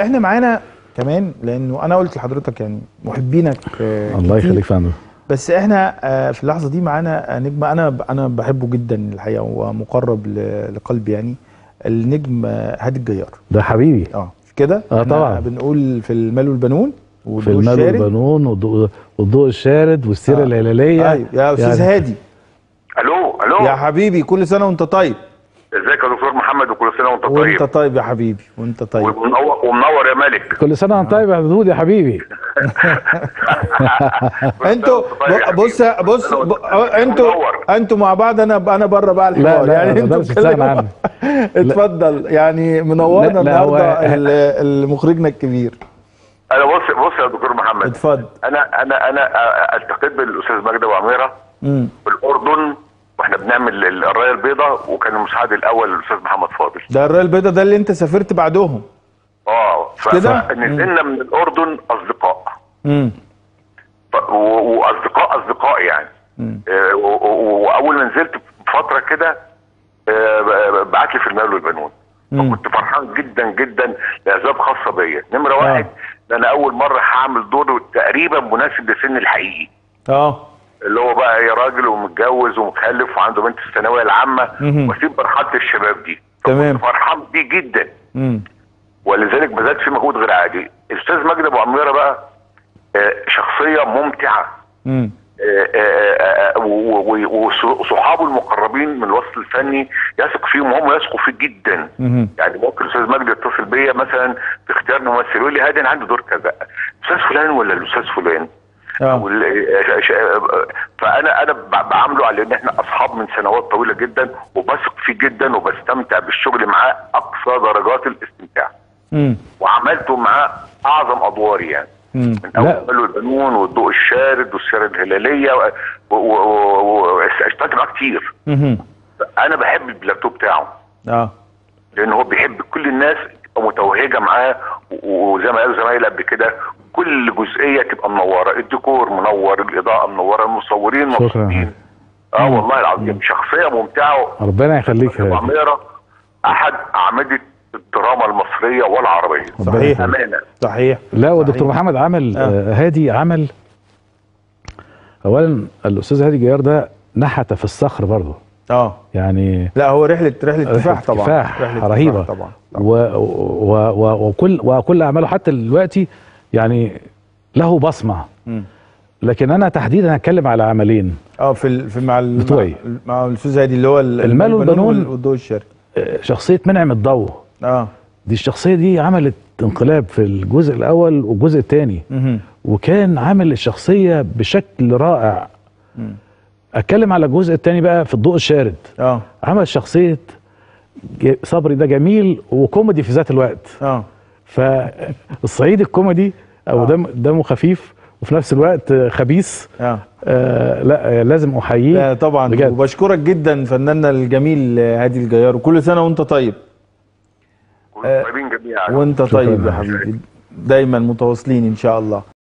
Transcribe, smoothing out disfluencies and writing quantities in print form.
احنا معانا كمان، لانه انا قلت لحضرتك يعني محبينك الله يخليك فندم. بس احنا في اللحظه دي معانا نجم انا بحبه جدا الحقيقه ومقرب لقلبي، يعني النجم هادي الجيار. ده حبيبي. مش كده؟ طبعا بنقول في المال والبنون في المال والبنون والضوء الشارد والسيره الهلاليه. ايوه يا استاذ يعني هادي. الو يا حبيبي، كل سنه وانت طيب. ازيك يا دكتور محمد؟ وكل سنه وانت طيب. وانت طيب يا حبيبي، وانت طيب ومنور يا ملك. كل سنه وانت طيب يا هدود يا حبيبي. انتوا بص انتوا مع بعض، انا بره بقى الحوار. لا يعني انتوا بتتكلموا. اتفضل يعني، منورنا النهارده مخرجنا الكبير. انا بص يا دكتور محمد، اتفضل. انا التقيت بالاستاذ مجدي ابو عميره في الاردن واحنا بنعمل الرايه البيضاء، وكان المساعد الاول الاستاذ محمد فاضل. ده الرايه البيضاء ده اللي انت سافرت بعدهم؟ فنزلنا من الاردن اصدقاء. واصدقاء يعني. واول ما نزلت بفتره كده بعت لي في المال والبنون، فكنت فرحان جدا جدا لاسباب خاصه بيا. نمره واحد، ان انا اول مره هعمل دور تقريبا مناسب لسني الحقيقي. اللي هو بقى يا راجل ومتجوز ومخلف وعنده بنت في الثانويه العامه، واسيب مرحله الشباب دي. تمام. كنت فرحان بيه جدا. ولذلك بذلت فيه مجهود غير عادي. الاستاذ مجدي ابو عميره بقى شخصيه ممتعه. وصحابه المقربين من الوسط الفني يثق فيهم وهم يثقوا فيه جدا. يعني ممكن الاستاذ مجدي يتصل بيا مثلا في اختيار ممثل، يقول لي هادي انا عندي دور كذا، الاستاذ فلان ولا الاستاذ فلان. فانا بعامله على ان احنا اصحاب من سنوات طويله جدا، وبثق فيه جدا وبستمتع بالشغل معاه اقصى درجات الاستمتاع. وعملته معاه اعظم ادواري يعني. من اول المال والبنون والضوء الشارد والسيره الهلاليه واشتغلت معاه كتير. انا بحب البلاتو بتاعه. لان هو بيحب كل الناس تبقى متوهجه معاه، وزي ما قالوا زمايلي قبل كده كل جزئيه تبقى منوره، الديكور منور، الاضاءه منوره، المصورين مبسوطين. والله العظيم شخصيه ممتعه. ربنا يخليك يا عميره. احد اعمده الدراما المصريه والعربيه. صحيح. امانه. صحيح. لا، ودكتور محمد عمل هادي عمل. اولا الاستاذ هادي الجيار ده نحت في الصخر برضه. يعني لا، هو رحله كفاح طبعا. كفاح رهيبه طبعا. وكل اعماله حتى دلوقتي يعني له بصمه. لكن انا تحديدا هتكلم على عملين مع الاستاذ هادي، اللي هو المال والبنون والضوء الشارد. شخصيه منعم الضوء. دي الشخصيه دي عملت انقلاب في الجزء الاول والجزء الثاني. وكان عامل الشخصيه بشكل رائع. اتكلم على الجزء الثاني بقى في الضوء الشارد. عمل شخصيه صبري ده جميل وكوميدي في ذات الوقت. فالصعيد الكوميدي او دمه خفيف وفي نفس الوقت خبيث. لا، لازم احييه طبعا بجد. وبشكرك جدا فناننا الجميل هادي الجيار، وكل سنه وانت طيب. كلكم طيبين جميعا. وانت طيب يا حبيبي، دايما متواصلين ان شاء الله.